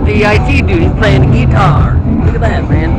the IT dude. He's playing the guitar. Look at that, man.